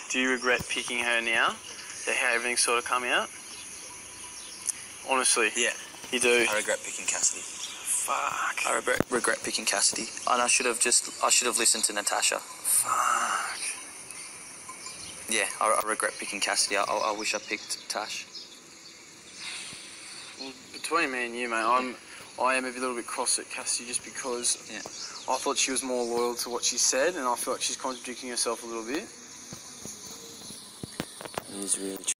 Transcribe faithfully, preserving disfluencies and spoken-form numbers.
Do you regret picking her now? That how everything's sort of come out? Honestly. Yeah. You do? I regret picking Cassidy. Fuck. I regret, regret picking Cassidy. And I should have just, I should have listened to Natasha. Fuck. Yeah, I, I regret picking Cassidy. I, I, I wish I picked Tash. Well, between me and you, mate, I'm, I am a little bit cross at Cassidy just because yeah. I thought she was more loyal to what she said, and I feel like she's contradicting herself a little bit. It is really true.